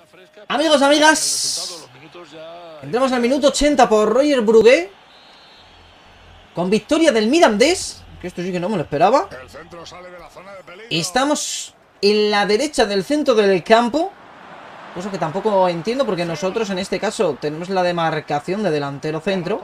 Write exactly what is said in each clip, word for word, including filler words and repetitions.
Amigos, amigas, entramos al minuto ochenta por Roger Brugué, con victoria del Mirandés, que esto sí que no me lo esperaba. Estamos en la derecha del centro del campo, cosa que tampoco entiendo porque nosotros en este caso tenemos la demarcación de delantero centro.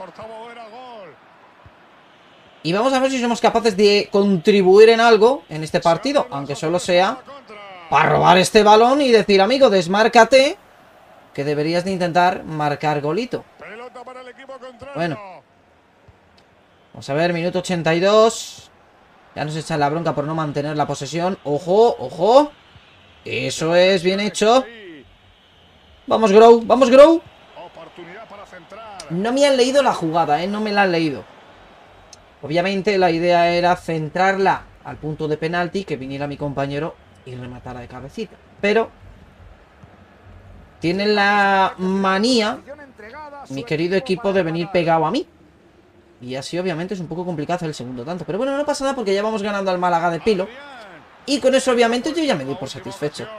Y vamos a ver si somos capaces de contribuir en algo en este partido, aunque solo sea para robar este balón y decir, amigo, desmárcate, que deberías de intentar marcar golito. Bueno, vamos a ver, minuto ochenta y dos. Ya nos echan la bronca por no mantener la posesión. Ojo, ojo. Eso es, bien hecho. Vamos, Grow, vamos, Grow. No me han leído la jugada, eh, no me la han leído. Obviamente la idea era centrarla al punto de penalti, que viniera mi compañero y rematara de cabecita. Pero tienen la manía, mi querido equipo, de venir pegado a mí. Y así obviamente es un poco complicado hacer el segundo tanto. Pero bueno, no pasa nada porque ya vamos ganando al Málaga de pilo. Y con eso obviamente yo ya me doy por satisfecho.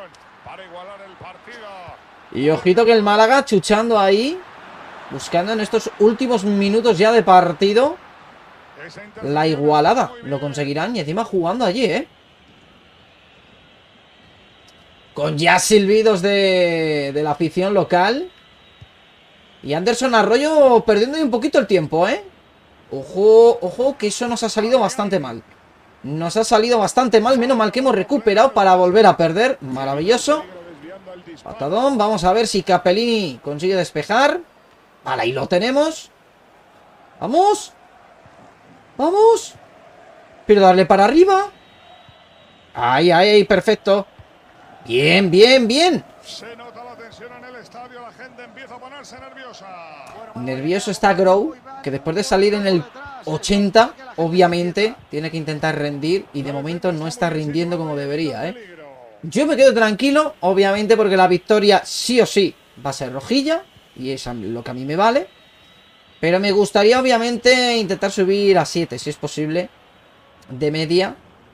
Y ojito que el Málaga chuchando ahí, buscando en estos últimos minutos ya de partido la igualada. Lo conseguirán y encima jugando allí, ¿eh? Con ya silbidos de, de la afición local. Y Anderson Arroyo perdiendo ahí un poquito el tiempo, ¿eh? Ojo, ojo, que eso nos ha salido bastante mal. Nos ha salido bastante mal. Menos mal que hemos recuperado para volver a perder. Maravilloso. Patadón, vamos a ver si Capellini consigue despejar. Vale, ahí lo tenemos. Vamos. Vamos. Pero darle para arriba. Ahí, ahí, ahí, perfecto. Bien, bien, bien. Se nota la tensión en el estadio, la gente empieza a ponerse nerviosa. Nervioso está Grow, que después de salir en el ochenta, obviamente, tiene que intentar rendir. Y de momento no está rindiendo como debería, ¿eh? Yo me quedo tranquilo, obviamente, porque la victoria sí o sí va a ser rojilla. Y es lo que a mí me vale. Pero me gustaría, obviamente, intentar subir a siete, si es posible, de media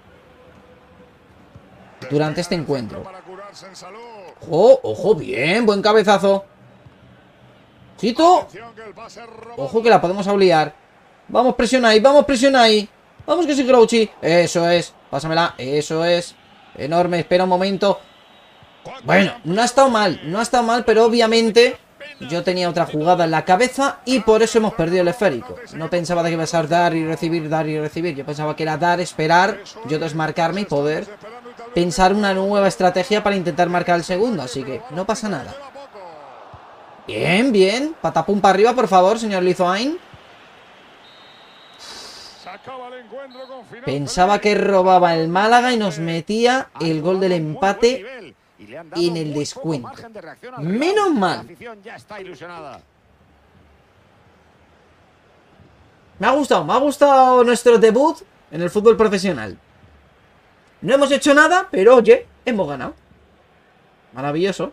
durante este encuentro. Ojo, ojo, bien, buen cabezazo. Chito. Ojo que la podemos obligar. Vamos, presiona ahí, vamos, presiona ahí. Vamos que sí, Grouchy. Eso es, pásamela, eso es. Enorme, espera un momento. Bueno, no ha estado mal, no ha estado mal, pero obviamente yo tenía otra jugada en la cabeza y por eso hemos perdido el esférico. No pensaba de que iba a ser dar y recibir, dar y recibir. Yo pensaba que era dar, esperar, yo desmarcarme y poder pensar una nueva estrategia para intentar marcar el segundo. Así que no pasa nada. Bien, bien. Patapum para arriba, por favor, señor Lizoain. Pensaba que robaba el Málaga y nos metía el gol del empate en el descuento. Menos mal. Me ha gustado, me ha gustado nuestro debut en el fútbol profesional. No hemos hecho nada, pero oye, hemos ganado. Maravilloso.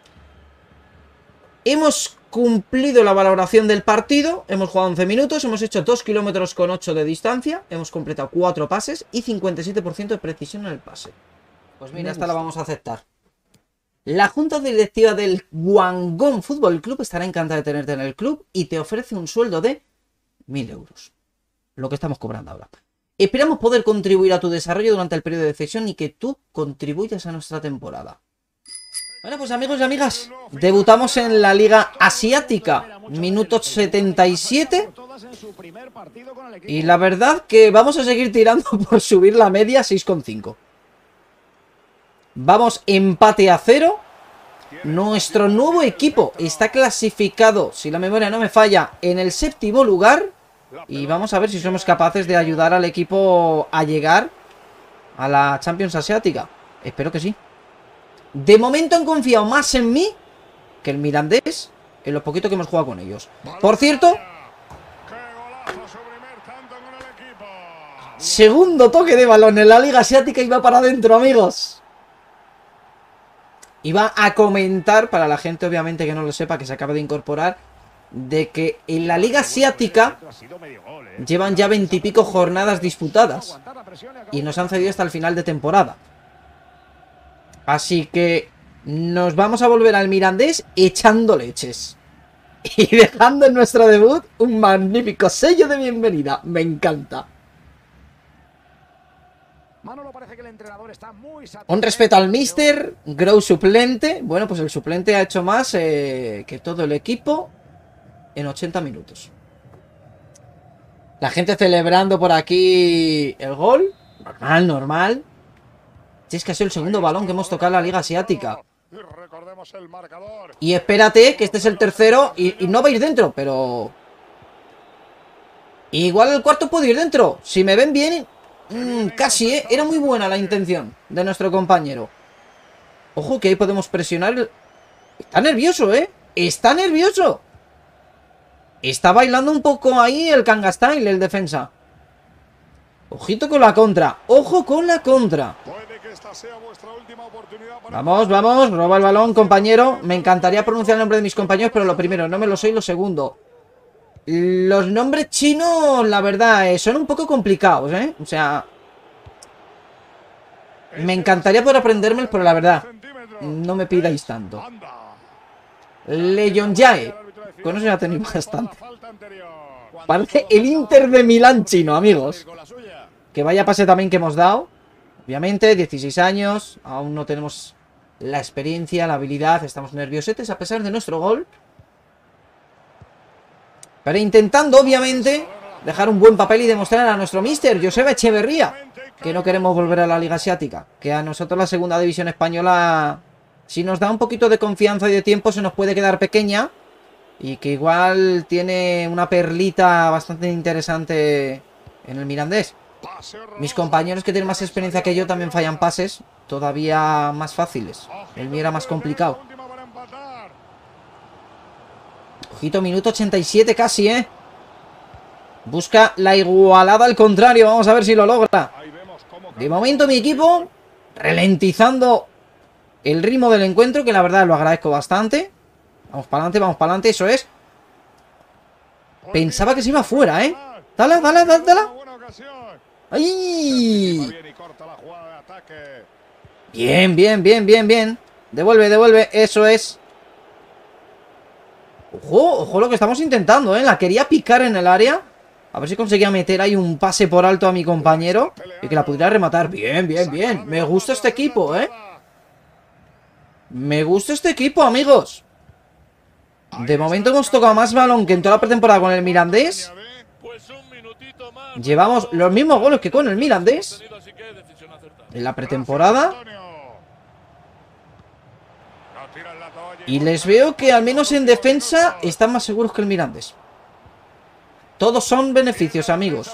Hemos cumplido la valoración del partido. Hemos jugado once minutos, hemos hecho dos kilómetros con ocho de distancia. Hemos completado cuatro pases y cincuenta y siete por ciento de precisión en el pase. Pues mira, esta la vamos a aceptar. La junta directiva del Guangdong Fútbol Club estará encantada de tenerte en el club y te ofrece un sueldo de mil euros. Lo que estamos cobrando ahora. Esperamos poder contribuir a tu desarrollo durante el periodo de cesión y que tú contribuyas a nuestra temporada. Bueno, pues amigos y amigas, debutamos en la Liga Asiática, minuto setenta y siete. Y la verdad que vamos a seguir tirando por subir la media seis coma cinco. Vamos empate a cero. Nuestro nuevo equipo está clasificado, si la memoria no me falla, en el séptimo lugar. Y vamos a ver si somos capaces de ayudar al equipo a llegar a la Champions Asiática. Espero que sí. De momento han confiado más en mí que el Mirandés en lo poquito que hemos jugado con ellos. Por cierto, segundo toque de balón en la Liga Asiática y va para adentro, amigos. Iba a comentar, para la gente obviamente que no lo sepa, que se acaba de incorporar, de que en la Liga Asiática llevan ya veintipico jornadas disputadas y nos han cedido hasta el final de temporada. Así que nos vamos a volver al Mirandés echando leches. Y dejando en nuestro debut un magnífico sello de bienvenida. Me encanta. Manolo, parece que el entrenador está muy Un respeto al mister. Grow suplente. Bueno, pues el suplente ha hecho más eh, que todo el equipo en ochenta minutos. La gente celebrando por aquí el gol. Normal, normal. Si es que ha sido el segundo balón que hemos tocado en la Liga Asiática. Y recordemos el marcador. Y espérate, que este es el tercero y, y no va a ir dentro, pero... Igual el cuarto puede ir dentro. Si me ven bien... Mmm, casi, ¿eh? Era muy buena la intención de nuestro compañero. Ojo, que ahí podemos presionar el... Está nervioso, ¿eh? Está nervioso. Está bailando un poco ahí el Kanga Style, el defensa. Ojito con la contra. Ojo con la contra. Puede que esta sea vuestra última oportunidad para... Vamos, vamos, roba el balón, compañero. Me encantaría pronunciar el nombre de mis compañeros, pero lo primero, no me lo sé, y lo segundo, los nombres chinos, la verdad, eh, son un poco complicados, ¿eh? O sea, me encantaría poder aprendérmelos, pero la verdad, no me pidáis tanto. Leon Jae, con eso ya tenéis bastante. Parece el Inter de Milán chino, amigos. Que vaya pase también que hemos dado. Obviamente, dieciséis años, aún no tenemos la experiencia, la habilidad, estamos nerviosetes a pesar de nuestro gol. Pero intentando, obviamente, dejar un buen papel y demostrar a nuestro mister Joseba Echeverría que no queremos volver a la Liga Asiática. Que a nosotros la segunda división española, si nos da un poquito de confianza y de tiempo, se nos puede quedar pequeña. Y que igual tiene una perlita bastante interesante en el Mirandés. Mis compañeros que tienen más experiencia que yo también fallan pases todavía más fáciles. El mío era más complicado. Ojito, minuto ochenta y siete casi, ¿eh? Busca la igualada al contrario. Vamos a ver si lo logra. De momento mi equipo ralentizando el ritmo del encuentro, que la verdad lo agradezco bastante. Vamos para adelante, vamos para adelante, eso es. Pensaba que se iba fuera, ¿eh? Dale, dale, dale, dale. ¡Ay! Bien, bien, bien, bien, bien. Devuelve, devuelve, eso es. Ojo, ojo lo que estamos intentando, ¿eh? La quería picar en el área. A ver si conseguía meter ahí un pase por alto a mi compañero y que la pudiera rematar. Bien, bien, bien. Me gusta este equipo, ¿eh? Me gusta este equipo, amigos. De momento hemos tocado más balón que en toda la pretemporada con el Mirandés. Llevamos los mismos goles que con el Mirandés en la pretemporada. Y les veo que al menos en defensa están más seguros que el Mirandés. Todos son beneficios, amigos.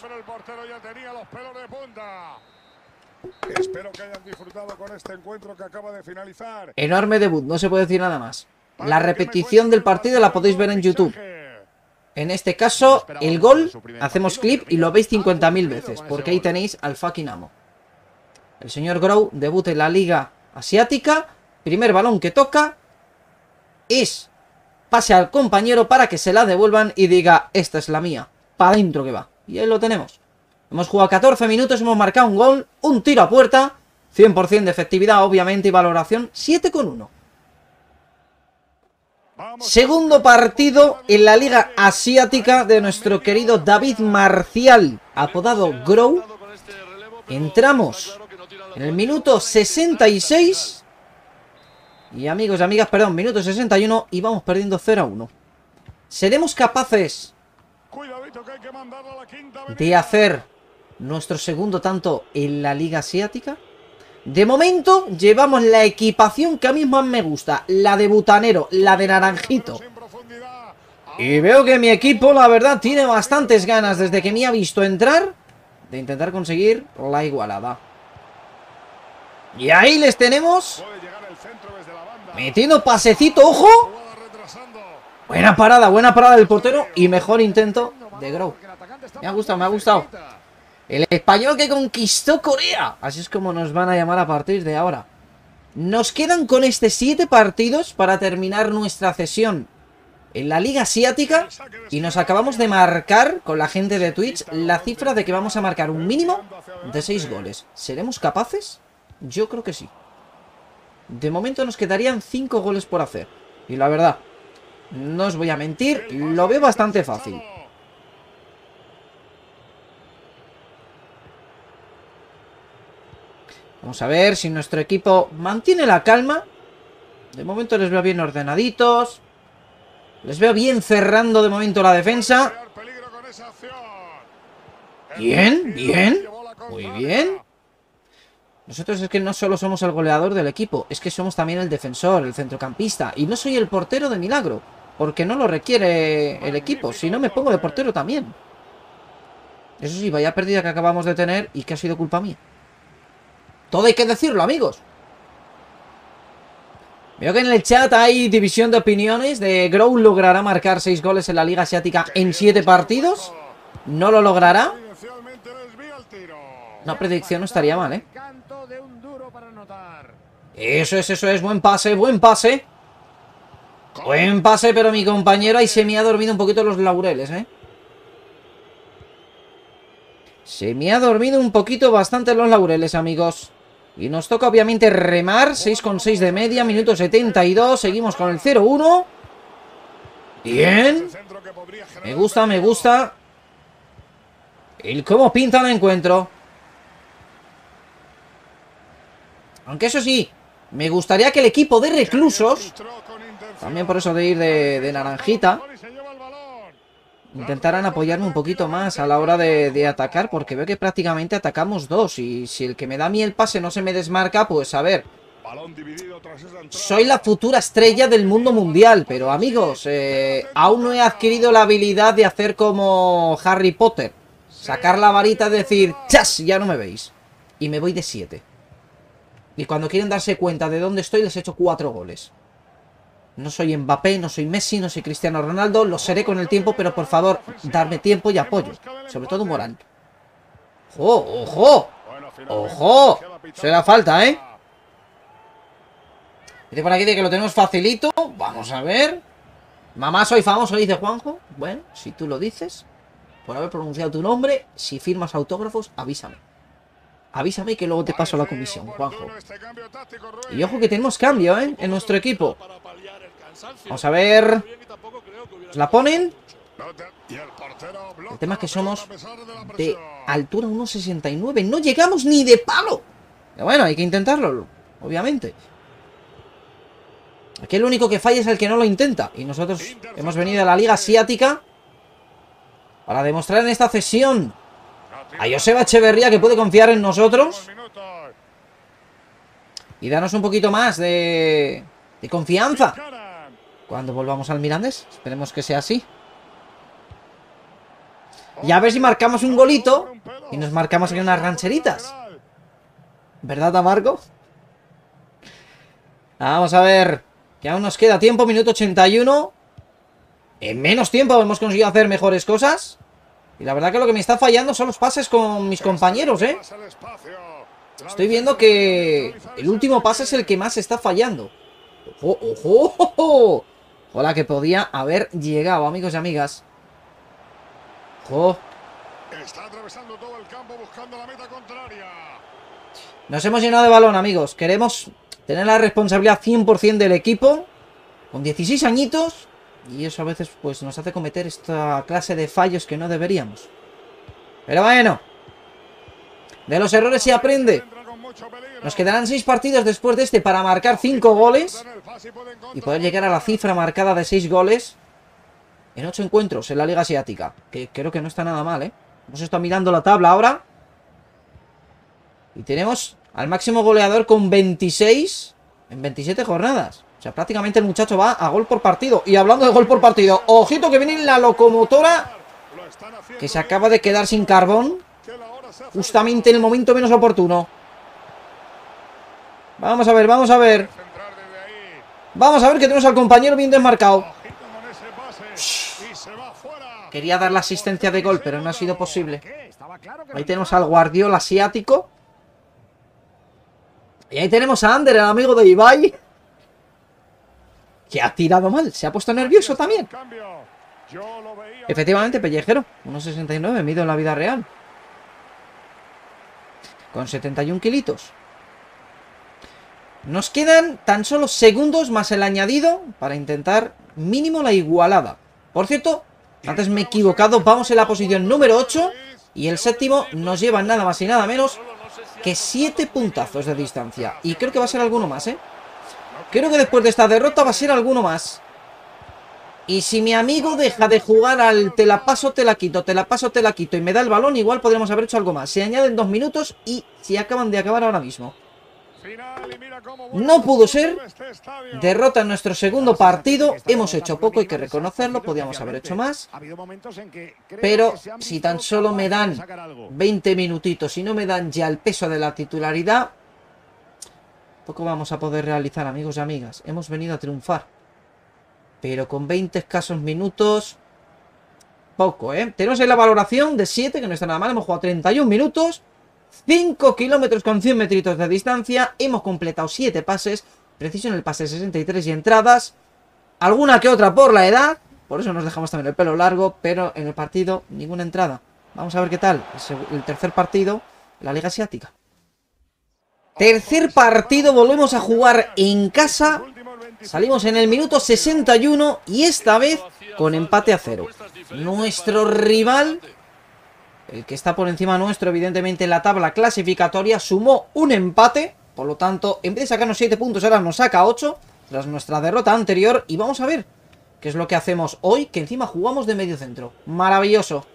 Espero que hayan disfrutado con este encuentro que acaba de finalizar. Enorme debut, no se puede decir nada más. La repetición del partido la podéis ver en YouTube. En este caso, el gol, hacemos clip y lo veis cincuenta mil veces, porque ahí tenéis al fucking amo. El señor Grow debuta en la Liga Asiática. Primer balón que toca es pase al compañero para que se la devuelvan y diga, esta es la mía. Para adentro que va. Y ahí lo tenemos. Hemos jugado catorce minutos, hemos marcado un gol, un tiro a puerta, cien por cien de efectividad, obviamente, y valoración siete coma uno. Segundo partido en la Liga Asiática de nuestro querido David Marcial, apodado Grow. Entramos en el minuto sesenta y seis. Y amigos y amigas, perdón, minuto sesenta y uno y vamos perdiendo cero a uno. ¿Seremos capaces de hacer nuestro segundo tanto en la Liga Asiática? De momento llevamos la equipación que a mí más me gusta, la de butanero, la de naranjito. Y veo que mi equipo, la verdad, tiene bastantes ganas desde que me ha visto entrar de intentar conseguir la igualada. Y ahí les tenemos metiendo pasecito, ojo. Buena parada, buena parada del portero y mejor intento de Grow. Me ha gustado, me ha gustado. El español que conquistó Corea. Así es como nos van a llamar a partir de ahora. Nos quedan con este siete partidos para terminar nuestra cesión en la Liga Asiática. Y nos acabamos de marcar con la gente de Twitch la cifra de que vamos a marcar un mínimo de seis goles. ¿Seremos capaces? Yo creo que sí. De momento nos quedarían cinco goles por hacer. Y la verdad, no os voy a mentir, lo veo bastante fácil. Vamos a ver si nuestro equipo mantiene la calma. De momento les veo bien ordenaditos. Les veo bien cerrando de momento la defensa. Bien, bien. Muy bien. Nosotros es que no solo somos el goleador del equipo, es que somos también el defensor, el centrocampista. Y no soy el portero de milagro, porque no lo requiere el equipo. Si no, me pongo de portero también. Eso sí, vaya pérdida que acabamos de tener y que ha sido culpa mía. Todo hay que decirlo, amigos. Veo que en el chat hay división de opiniones. De Grow logrará marcar seis goles en la Liga Asiática en siete partidos. No lo logrará. Una predicción no estaría mal, ¿eh? Eso es, eso es. Buen pase, buen pase. Buen pase, pero mi compañero ahí se me ha dormido un poquito los laureles, ¿eh? Se me ha dormido un poquito bastante los laureles, amigos. Y nos toca obviamente remar. seis coma seis de media, minuto setenta y dos. Seguimos con el cero uno. Bien. Me gusta, me gusta. El cómo pinta el encuentro. Aunque eso sí, me gustaría que el equipo de reclusos, también por eso de ir de, de naranjita, intentaran apoyarme un poquito más a la hora de, de atacar, porque veo que prácticamente atacamos dos. Y si el que me da a mí el pase no se me desmarca, pues a ver. Soy la futura estrella del mundo mundial, pero amigos, eh, aún no he adquirido la habilidad de hacer como Harry Potter. Sacar la varita y decir, ¡chas! Ya no me veis. Y me voy de siete. Y cuando quieren darse cuenta de dónde estoy, les echo cuatro goles. No soy Mbappé, no soy Messi, no soy Cristiano Ronaldo. Lo seré con el tiempo, pero por favor, darme tiempo y apoyo. Sobre todo moral. ¡Ojo! ¡Ojo! ¡Ojo! Será falta, ¿eh? Dice por aquí de que lo tenemos facilito. Vamos a ver. Mamá, soy famoso, dice Juanjo. Bueno, si tú lo dices, por haber pronunciado tu nombre, si firmas autógrafos, avísame. Avísame que luego te paso la comisión, Juanjo. Y ojo que tenemos cambio, ¿eh? En nuestro equipo. Vamos a ver. ¿Nos la ponen? El tema es que somos de altura uno sesenta y nueve. No llegamos ni de palo. Pero bueno, hay que intentarlo, obviamente. Aquí el único que falla es el que no lo intenta. Y nosotros hemos venido a la Liga Asiática para demostrar en esta cesión a Joseba Echeverría que puede confiar en nosotros y darnos un poquito más de, de confianza cuando volvamos al Mirandés. Esperemos que sea así. Y a ver si marcamos un golito y nos marcamos aquí unas rancheritas. ¿Verdad, Amargo? Vamos a ver, que aún nos queda tiempo, minuto ochenta y uno. En menos tiempo hemos conseguido hacer mejores cosas. Y la verdad que lo que me está fallando son los pases con mis compañeros, ¿eh? Estoy viendo que el último pase es el que más está fallando. ¡Ojo, ojo, ojo! Hola, que podía haber llegado, amigos y amigas. ¡Ojo! Nos hemos llenado de balón, amigos. Queremos tener la responsabilidad cien por cien del equipo. Con dieciséis añitos. Y eso a veces pues nos hace cometer esta clase de fallos que no deberíamos. Pero bueno, de los errores se aprende. Nos quedarán seis partidos después de este para marcar cinco goles y poder llegar a la cifra marcada de seis goles en ocho encuentros en la Liga Asiática. Que creo que no está nada mal, ¿eh? Hemos estado mirando la tabla ahora y tenemos al máximo goleador con veintiséis en veintisiete jornadas. O sea, prácticamente el muchacho va a gol por partido. Y hablando de gol por partido, ojito que viene la locomotora, que se acaba de quedar sin carbón justamente en el momento menos oportuno. Vamos a ver, vamos a ver. Vamos a ver que tenemos al compañero bien desmarcado. Quería dar la asistencia de gol, pero no ha sido posible. Ahí tenemos al Guardiola asiático. Y ahí tenemos a Ander, el amigo de Ibai, que ha tirado mal, se ha puesto nervioso también. Efectivamente, pellejero, uno sesenta y nueve, mido en la vida real. Con setenta y un kilitos. Nos quedan tan solo segundos más el añadido para intentar mínimo la igualada. Por cierto, antes me he equivocado, vamos en la posición número ocho y el séptimo nos lleva nada más y nada menos que siete puntazos de distancia. Y creo que va a ser alguno más, ¿eh? Creo que después de esta derrota va a ser alguno más. Y si mi amigo deja de jugar al te la paso, te la quito, te la paso, te la quito y me da el balón, igual podríamos haber hecho algo más. Se añaden dos minutos y se acaban de acabar ahora mismo. No pudo ser. Derrota en nuestro segundo partido. Hemos hecho poco, hay que reconocerlo. Podíamos haber hecho más. Pero si tan solo me dan veinte minutitos y no me dan ya el peso de la titularidad, poco vamos a poder realizar, amigos y amigas. Hemos venido a triunfar, pero con veinte escasos minutos, poco, ¿eh? Tenemos ahí la valoración de siete, que no está nada mal. Hemos jugado treinta y un minutos, cinco kilómetros con cien metritos de distancia. Hemos completado siete pases, precisión en el pase sesenta y tres y entradas. Alguna que otra por la edad, por eso nos dejamos también el pelo largo, pero en el partido ninguna entrada. Vamos a ver qué tal el tercer partido, la Liga Asiática. Tercer partido, volvemos a jugar en casa. Salimos en el minuto sesenta y uno y esta vez con empate a cero. Nuestro rival, el que está por encima nuestro, evidentemente en la tabla clasificatoria, sumó un empate. Por lo tanto, en vez de sacarnos siete puntos, ahora nos saca ocho, tras nuestra derrota anterior. Y vamos a ver qué es lo que hacemos hoy, que encima jugamos de medio centro. Maravilloso.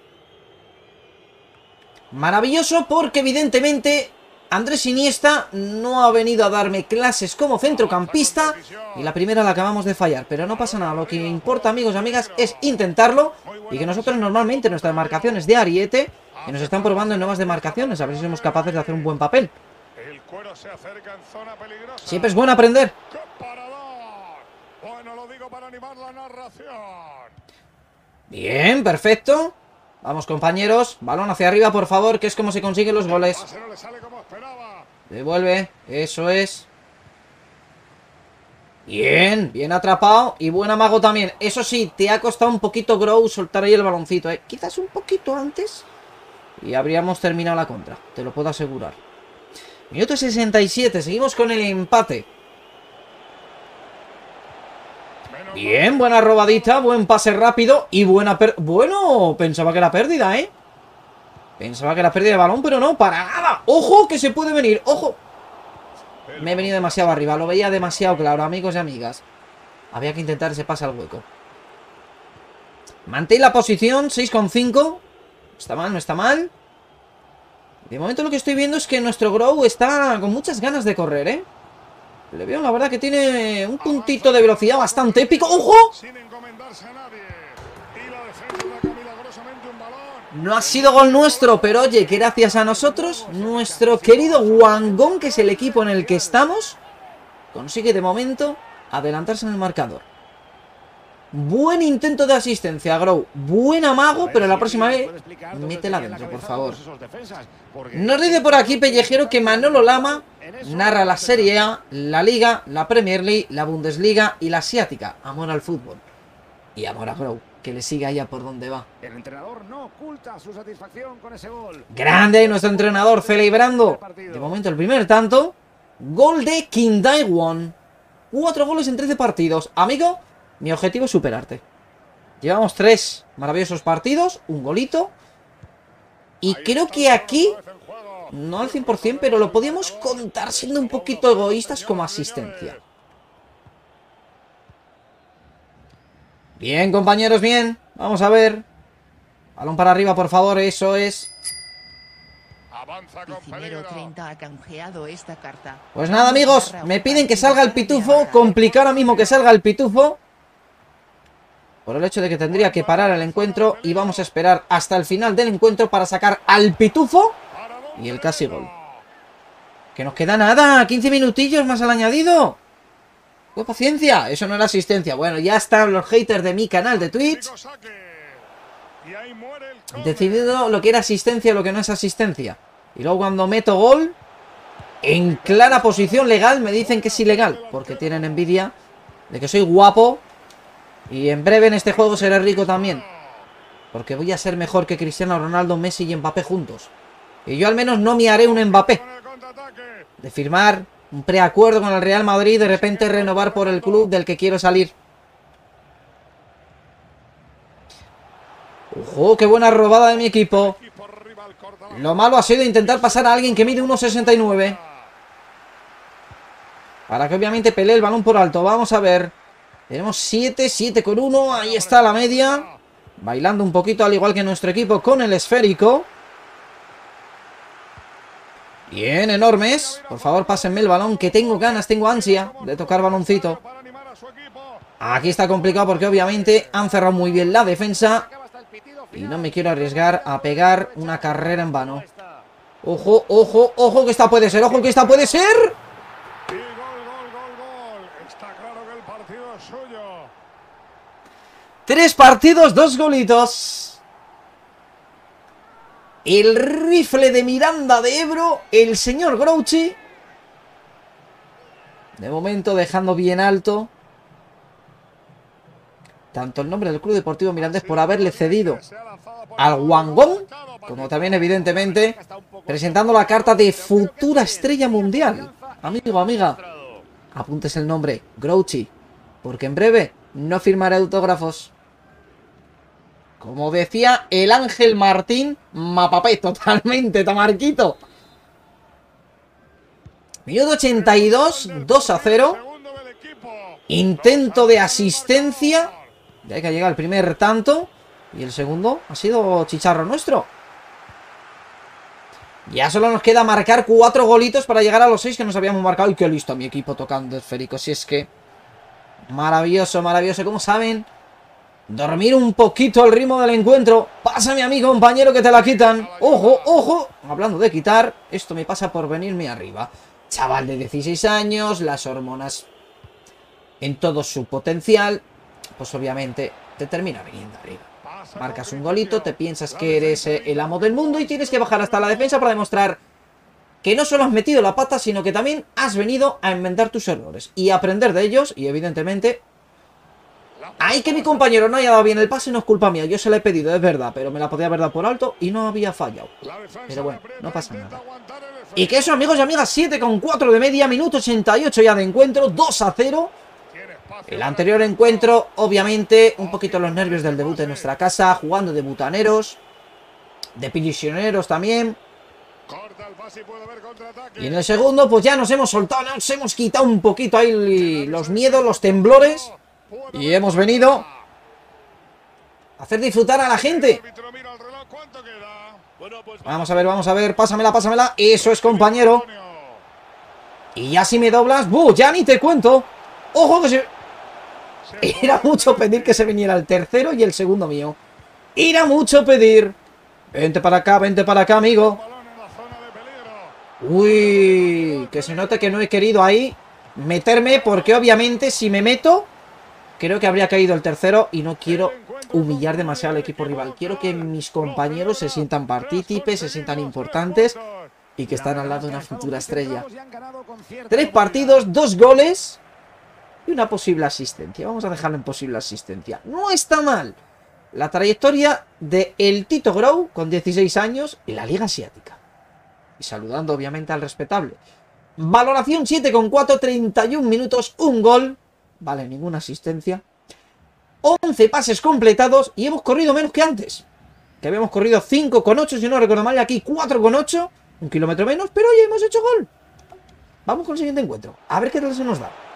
Maravilloso porque evidentemente Andrés Iniesta no ha venido a darme clases como centrocampista y la primera la acabamos de fallar, pero no pasa nada. Lo que importa, amigos y amigas, es intentarlo y que nosotros normalmente nuestras demarcaciones de ariete, que nos están probando en nuevas demarcaciones, a ver si somos capaces de hacer un buen papel. Siempre es bueno aprender. Bien, perfecto. Vamos, compañeros, balón hacia arriba, por favor, que es como se consiguen los goles. Devuelve, eso es. Bien, bien atrapado y buen amago también. Eso sí, te ha costado un poquito, Grow, soltar ahí el baloncito, ¿eh? Quizás un poquito antes y habríamos terminado la contra, te lo puedo asegurar. Minuto sesenta y siete, seguimos con el empate. Bien, buena robadita, buen pase rápido y buena per... Bueno, pensaba que era pérdida, ¿eh? Pensaba que era pérdida de balón, pero no, para nada. ¡Ojo, que se puede venir! ¡Ojo! Me he venido demasiado arriba, lo veía demasiado claro, amigos y amigas. Había que intentar ese pase al hueco. Mantén la posición, seis coma cinco. Está mal, no está mal. De momento lo que estoy viendo es que nuestro Grow está con muchas ganas de correr, ¿eh? Le veo, la verdad, que tiene un puntito de velocidad bastante épico. ¡Ojo! No ha sido gol nuestro, pero oye, gracias a nosotros, nuestro querido Guangdong, que es el equipo en el que estamos, consigue de momento adelantarse en el marcador. Buen intento de asistencia, Grow. Buen amago, pero la próxima vez métela dentro, por favor. Nos dice por aquí Pellejero que Manolo Lama narra la Serie A, la Liga, la Premier League, la Bundesliga y la Asiática. Amor al fútbol. Y amor a Grow, que le siga allá por donde va. El entrenador no oculta su satisfacción con ese gol. Grande nuestro entrenador, celebrando de momento el primer tanto. Gol de Kim Dae-won. Cuatro goles en trece partidos. Amigo, mi objetivo es superarte. Llevamos tres maravillosos partidos, un golito. Y creo que aquí, no al cien por cien, pero lo podíamos contar siendo un poquito egoístas como asistencia. Bien, compañeros, bien. Vamos a ver. Balón para arriba, por favor, eso es. treinta ha canjeado esta carta. Pues nada, amigos, me piden que salga el pitufo. Complicado ahora mismo que salga el pitufo, por el hecho de que tendría que parar el encuentro. Y vamos a esperar hasta el final del encuentro para sacar al pitufo y el casi gol. Que nos queda nada, quince minutillos más al añadido. Pues paciencia, eso no era asistencia. Bueno, ya están los haters de mi canal de Twitch decidiendo lo que era asistencia y lo que no es asistencia. Y luego cuando meto gol en clara posición legal, me dicen que es ilegal, porque tienen envidia de que soy guapo. Y en breve en este juego seré rico también, porque voy a ser mejor que Cristiano Ronaldo, Messi y Mbappé juntos. Y yo al menos no me haré un Mbappé de firmar Un preacuerdo con el Real Madrid, de repente renovar por el club del que quiero salir. ¡Ojo! ¡Qué buena robada de mi equipo! Lo malo ha sido intentar pasar a alguien que mide uno sesenta y nueve. Para que obviamente pelee el balón por alto. Vamos a ver. Tenemos siete, siete con uno. Ahí está la media. Bailando un poquito al igual que nuestro equipo con el esférico. Bien, enormes. Por favor, pásenme el balón, que tengo ganas, tengo ansia de tocar baloncito. Aquí está complicado porque obviamente han cerrado muy bien la defensa. Y no me quiero arriesgar a pegar una carrera en vano. Ojo, ojo, ojo, que esta puede ser, ojo, que esta puede ser. Y gol, gol, gol, gol. Está claro que el partido es suyo. Tres partidos, dos golitos. El rifle de Miranda de Ebro, el señor Grouchy. De momento dejando bien alto tanto el nombre del Club Deportivo Mirandés por haberle cedido al Guangdong, como también evidentemente presentando la carta de futura estrella mundial. Amigo, amiga, apuntes el nombre, Grouchy, porque en breve no firmaré autógrafos. Como decía el Ángel Martín, mapapé totalmente, tamarquito. Minuto ochenta y dos, dos a cero. Intento de asistencia. Ya que llega el primer tanto. Y el segundo ha sido chicharro nuestro. Ya solo nos queda marcar cuatro golitos para llegar a los seis que nos habíamos marcado. Y qué listo mi equipo tocando esférico. Si es que... Maravilloso, maravilloso. Como saben... Dormir un poquito al ritmo del encuentro. Pásame a mi compañero que te la quitan. Ojo, ojo. Hablando de quitar, esto me pasa por venirme arriba. Chaval de dieciséis años, las hormonas en todo su potencial. Pues obviamente te termina viniendo arriba. Marcas un golito, te piensas que eres el amo del mundo y tienes que bajar hasta la defensa para demostrar que no solo has metido la pata, sino que también has venido a enmendar tus errores y aprender de ellos. Y evidentemente... Ay, que mi compañero no haya dado bien el pase no es culpa mía. Yo se la he pedido, es verdad, pero me la podía haber dado por alto y no había fallado. Pero bueno, no pasa nada. Y que eso, amigos y amigas, siete con cuatro de media, minuto ochenta y ocho ya de encuentro, dos a cero. El anterior encuentro, obviamente, un poquito los nervios del debut en nuestra casa, jugando de butaneros, de prisioneros también. Y en el segundo, pues ya nos hemos soltado, nos hemos quitado un poquito ahí los miedos, los temblores. Y hemos venido a hacer disfrutar a la gente. Vamos a ver, vamos a ver. Pásamela, pásamela. Eso es, compañero. Y ya si me doblas... ¡Buh! Ya ni te cuento. ¡Ojo que se... Era mucho pedir que se viniera el tercero y el segundo mío. Era mucho pedir. Vente para acá, vente para acá, amigo. Uy, que se note que no he querido ahí meterme, porque obviamente si me meto... Creo que habría caído el tercero y no quiero humillar demasiado al equipo rival. Quiero que mis compañeros se sientan partícipes, se sientan importantes y que están al lado de una futura estrella. Tres partidos, dos goles y una posible asistencia. Vamos a dejarlo en posible asistencia. No está mal la trayectoria de el Tito Grau con dieciséis años en la Liga Asiática. Y saludando obviamente al respetable. Valoración siete con cuatro, treinta y un minutos, un gol. Vale, ninguna asistencia. once pases completados y hemos corrido menos que antes. Que habíamos corrido cinco con ocho, si no recuerdo mal, y aquí cuatro con ocho. Un kilómetro menos, pero hoy hemos hecho gol. Vamos con el siguiente encuentro. A ver qué tal se nos da.